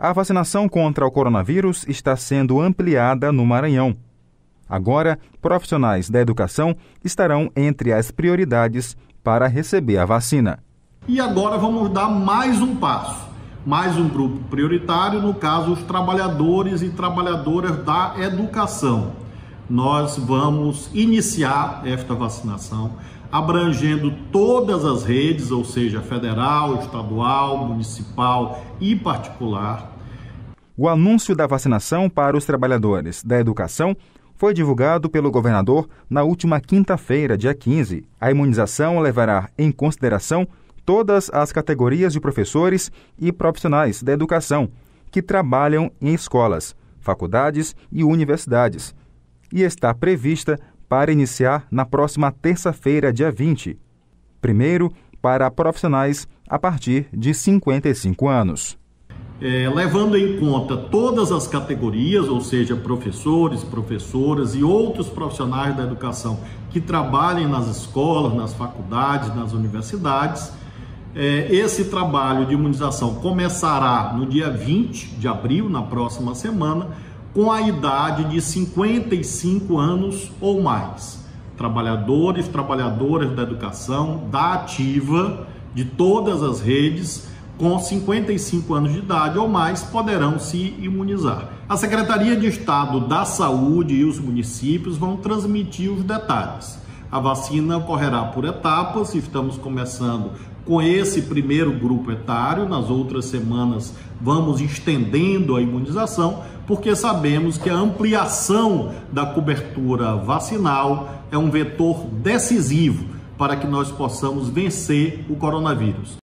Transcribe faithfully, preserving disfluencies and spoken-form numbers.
A vacinação contra o coronavírus está sendo ampliada no Maranhão. Agora, profissionais da educação estarão entre as prioridades para receber a vacina. E agora vamos dar mais um passo, mais um grupo prioritário, no caso, os trabalhadores e trabalhadoras da educação. Nós vamos iniciar esta vacinação abrangendo todas as redes, ou seja, federal, estadual, municipal e particular. O anúncio da vacinação para os trabalhadores da educação foi divulgado pelo governador na última quinta-feira, dia quinze. A imunização levará em consideração todas as categorias de professores e profissionais da educação que trabalham em escolas, faculdades e universidades, e está prevista para iniciar na próxima terça-feira, dia vinte. Primeiro, para profissionais a partir de cinquenta e cinco anos. É, levando em conta todas as categorias, ou seja, professores, professoras e outros profissionais da educação que trabalhem nas escolas, nas faculdades, nas universidades, é, esse trabalho de imunização começará no dia vinte de abril, na próxima semana, com a idade de cinquenta e cinco anos ou mais. Trabalhadores, trabalhadoras da educação, da ativa, de todas as redes, com cinquenta e cinco anos de idade ou mais, poderão se imunizar. A Secretaria de Estado da Saúde e os municípios vão transmitir os detalhes. A vacina ocorrerá por etapas, estamos começando com esse primeiro grupo etário, nas outras semanas vamos estendendo a imunização, porque sabemos que a ampliação da cobertura vacinal é um vetor decisivo para que nós possamos vencer o coronavírus.